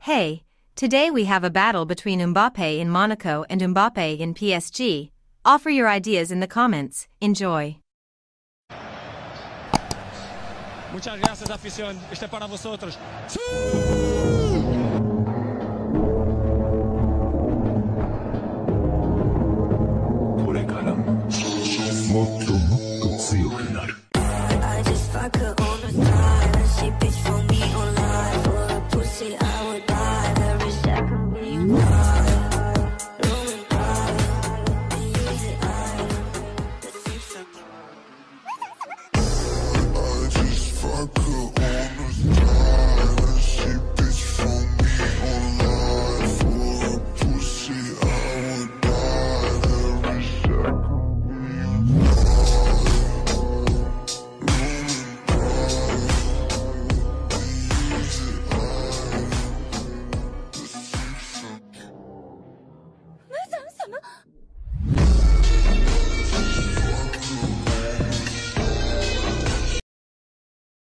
Hey, today we have a battle between Mbappe in Monaco and Mbappe in PSG. Offer your ideas in the comments. Enjoy. Muchas gracias, afición. Este es para vosotros. ¡Sí!